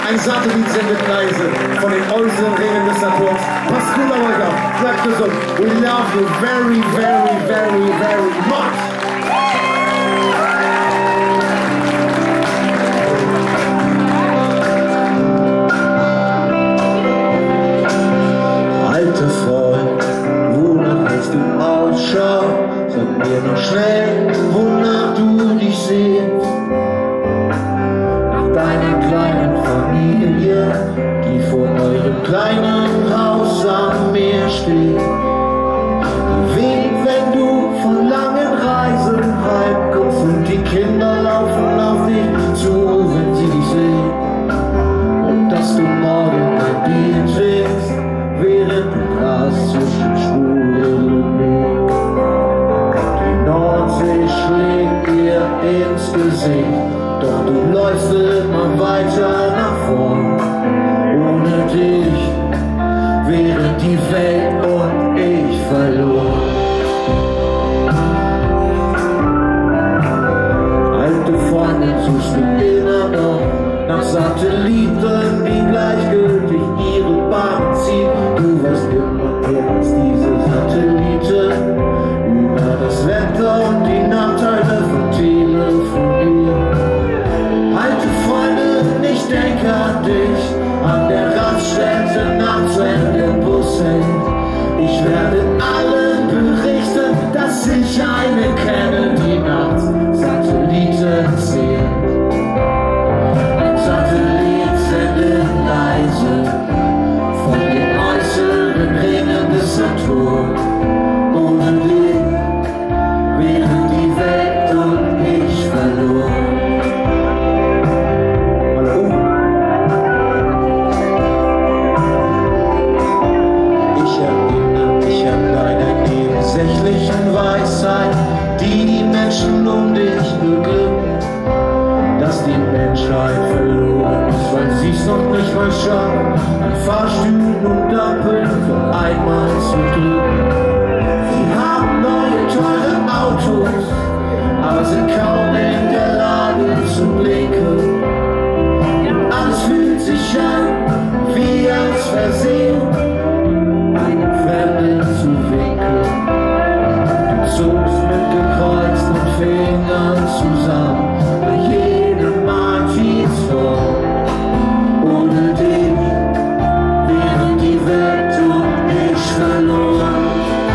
ein Satellitensendekreise von den äußeren Ringen des Saturns. Passt gut auf euch auf, bleibt gesund. We love you very, very, very, very much. Alter Freund, wonach hältst du Ausschau? Sag mir noch schnell, wonach du dich sehnst. Nach deiner kleinen Familie, die vor eurem kleinen Haus am Meer steht. Die winkt, wenn du von langen Reisen heimkommst und die Kinder laufen auf dich zu, wenn sie dich sehen. Und dass du morgen ein Bier trinkst, während du Gras zwischen Spuren legst. Die Nordsee schlägt dir ins Gesicht, doch du läufst immer weiter nach vorn. Ohne dich wäre die Welt und ich verloren. Alte Freunde suchst du immer noch nach Satelliten, die gleichgültig ihre Bahn ziehen. Du weißt immer mehr als diese Satelliten über das Wetter und die Nachteile von Telefonieren. Alte Freunde, ich denke an dich, an der Raststätte nachts, wenn der Bus hält. Ich werde allen berichten, dass ich eine kenne, die nachts Satelliten zählt. Ein Satellit sendet leise von den äußeren Ringen des Saturn. Ohne dich wäre die Welt und ich verloren. Weisheit, die die Menschen um dich beglückt, dass die Menschheit verloren ist, weil sie es noch nicht mal schaffen, an Fahrstühlen und Ampeln für einmal zu drücken. Sie haben neue teure Autos, aber sind kaum in der Lage zu blinken. Und alles fühlt sich an wie als Versehen, einem Fremden zu winken. Zugst mit gekreuzten Fingern zusammen, bei jedem Martinsvor. Ohne dich wäre die Welt und ich verloren.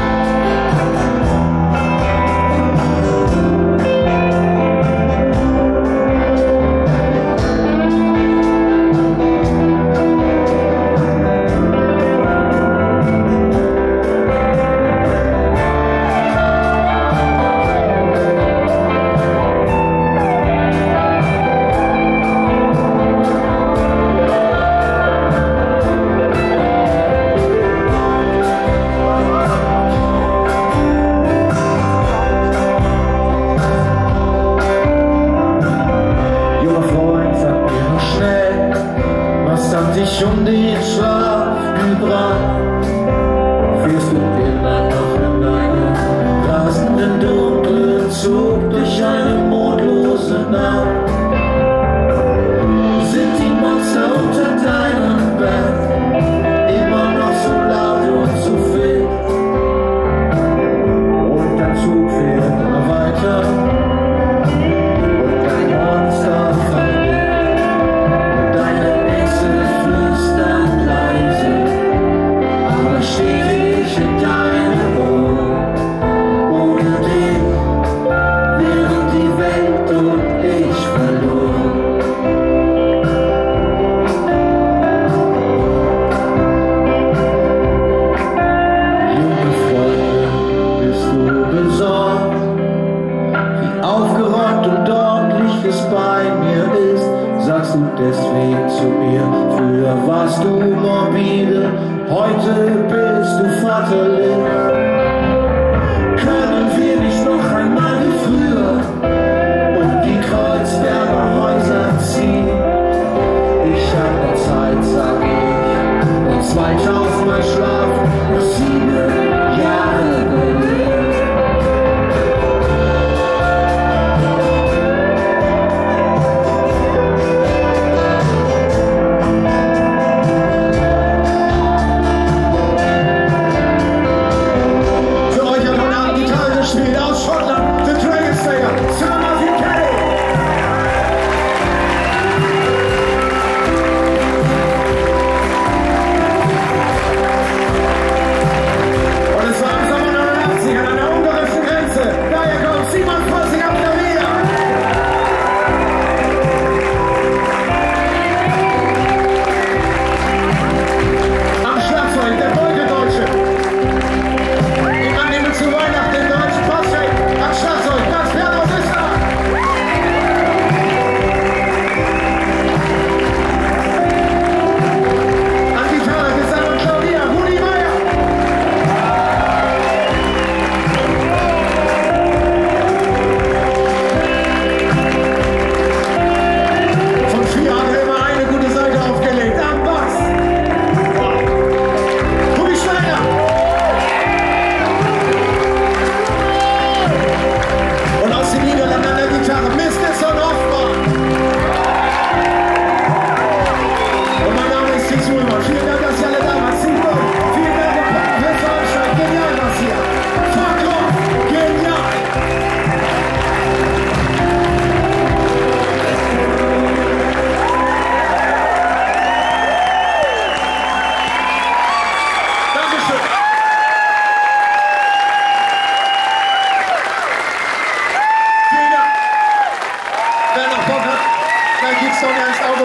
Dich um den Schlaf gebracht, führst du immer noch in einem rasenden dunklen Zug durch eine mondlose Nacht. Sind die Monster unter deinem Bett immer noch so laut und so viel? Und der Zug fährt immer weiter und dein Monster fällt. Stetig in deinem Ohr. Ohne dich wäre die Welt und ich verloren. Junge Freunde, bist du besorgt, wie aufgeräumt und ordentlich es bei mir ist? Sagst du deswegen zu mir, früher warst du morbide, heute bist du vaterlich. Können wir nicht noch einmal wie früher um die Kreuzberger Häuser ziehen? Ich hab noch Zeit, sag ich, und 2000 Mal schlafen, noch 7 Jahre Berlin.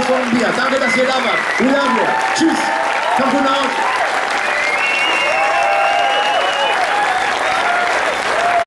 von Bier. Danke, dass ihr da wart. We love you. Tschüss. Kommt gut nach.